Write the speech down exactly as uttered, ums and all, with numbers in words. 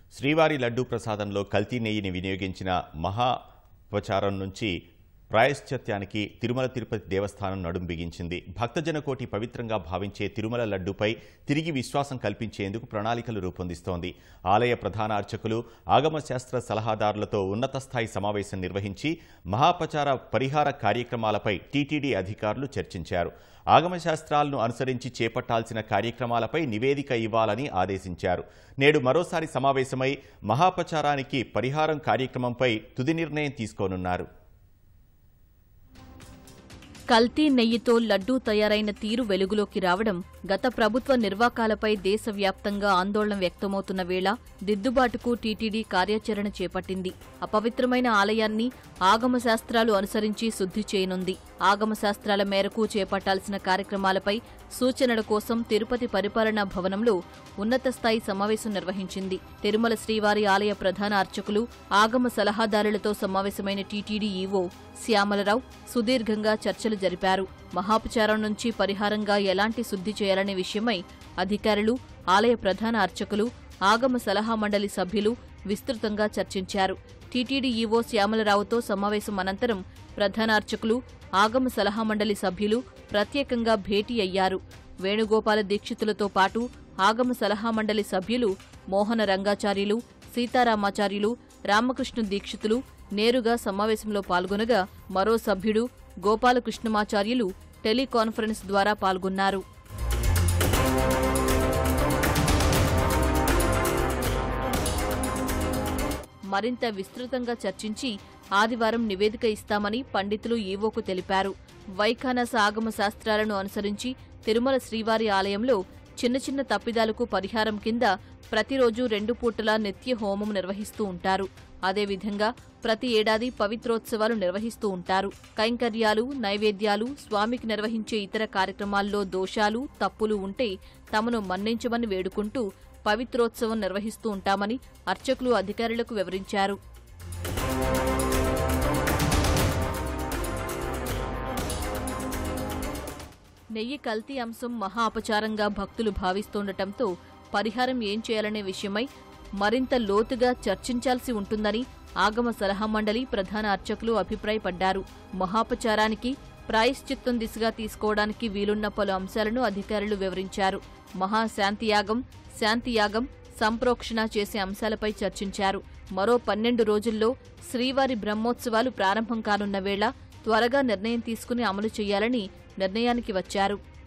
శ్రీవారి లడ్డూ ప్రసాదంలో కల్తీ నెయ్యిని వినియోగించిన మహాపచారం నుంచి ప్రాయశ్చిత్యానికి తిరుమల తిరుపతి దేవస్థానం నడుం బిగించింది. భక్తజన కోటి పవిత్రంగా భావించే తిరుమల లడ్డూపై తిరిగి విశ్వాసం కల్పించేందుకు ప్రణాళికలు రూపొందిస్తోంది. ఆలయ ప్రధాన అర్చకులు, ఆగమ శాస్త్ర సలహాదారులతో ఉన్నత స్థాయి సమావేశం నిర్వహించి మహాపచార పరిహార కార్యక్రమాలపై టీటీడీ అధికారులు చర్చించారు. ఆగమ శాస్త్రాలను అనుసరించి చేపట్టాల్సిన కార్యక్రమాలపై నివేదిక ఇవ్వాలని ఆదేశించారు. నేడు మరోసారి సమావేశమై మహాపచారానికి పరిహారం కార్యక్రమంపై తుది నిర్ణయం తీసుకోనున్నారు. కల్తీ నెయ్యితో లడ్డూ తయారైన తీరు వెలుగులోకి రావడం గత ప్రభుత్వ నిర్వాకాలపై దేశవ్యాప్తంగా ఆందోళన వ్యక్తమవుతున్న వేళ దిద్దుబాటుకు టీటీడీ కార్యాచరణ చేపట్టింది. అపవిత్రమైన ఆలయాన్ని ఆగమ శాస్త్రాలు అనుసరించి శుద్ధి చేయనుంది. ఆగమ శాస్త్రాల మేరకు చేపట్టాల్సిన కార్యక్రమాలపై సూచనల కోసం తిరుపతి పరిపాలనా భవనంలో ఉన్నత స్థాయి సమావేశం నిర్వహించింది. తిరుమల శ్రీవారి ఆలయ ప్రధాన అర్చకులు, ఆగమ సలహాదారులతో సమావేశమైన టీటీడీ ఈవో శ్యామలరావు సుదీర్ఘంగా చర్చలు జరిపారు. మహాపచారం నుంచి పరిహారంగా ఎలాంటి శుద్ధి చేయాలనే విషయమై అధికారులు, ఆలయ ప్రధాన అర్చకులు, ఆగమ సలహా మండలి సభ్యులు విస్తృతంగా చర్చించారు. టీటీడీ ఈవో శ్యామలరావుతో సమావేశం అనంతరం ప్రధాన అర్చకులు, ఆగమ సలహా మండలి సభ్యులు ప్రత్యేకంగా భేటీ అయ్యారు. వేణుగోపాల దీక్షితులతో పాటు ఆగమ సలహా మండలి సభ్యులు మోహన రంగాచార్యులు, సీతారామాచార్యులు, రామకృష్ణ దీక్షితులు నేరుగా సమావేశంలో పాల్గొనగా మరో సభ్యుడు గోపాలకృష్ణమాచార్యులు టెలికాన్ఫరెన్స్ ద్వారా పాల్గొన్నారు. మరింత విస్తృతంగా చర్చించి ఆదివారం నివేదిక ఇస్తామని పండితులు ఈవోకు తెలిపారు. వైఖానస ఆగమ శాస్త్రాలను అనుసరించి తిరుమల శ్రీవారి ఆలయంలో చిన్న చిన్న తప్పిదాలకు పరిహారం కింద ప్రతిరోజు రెండు పూటలా నిత్య హోమం నిర్వహిస్తూ ఉంటారు. అదేవిధంగా ప్రతి ఏడాది పవిత్రోత్సవాలు నిర్వహిస్తూ ఉంటారు. కైంకర్యాలు, నైవేద్యాలు, స్వామికి నిర్వహించే ఇతర కార్యక్రమాల్లో దోషాలు, తప్పులు ఉంటే తమను మన్నించమని వేడుకుంటూ పవిత్రోత్సవం నిర్వహిస్తూ ఉంటామని అర్చకులు అధికారులకు వివరించారు. నెయ్యి కల్తీ అంశం మహా అపచారంగా భక్తులు భావిస్తుండటంతో పరిహారం ఏం చేయాలనే విషయమై మరింత లోతుగా చర్చించాల్సి ఉంటుందని ఆగమ సలహా మండలి ప్రధాన అర్చకులు అభిప్రాయపడ్డారు. మహాపచారానికి ప్రాయశ్చిత్తం దిశగా తీసుకోవడానికి వీలున్న పలు అంశాలను అధికారులు వివరించారు. మహాశాంతియాగం, శాంతియాగం, సంప్రోక్షణ చేసే అంశాలపై చర్చించారు. మరో పన్నెండు రోజుల్లో శ్రీవారి బ్రహ్మోత్సవాలు ప్రారంభం కానున్న వేళ త్వరగా నిర్ణయం తీసుకుని అమలు చేయాలని నిర్ణయానికి వచ్చారు.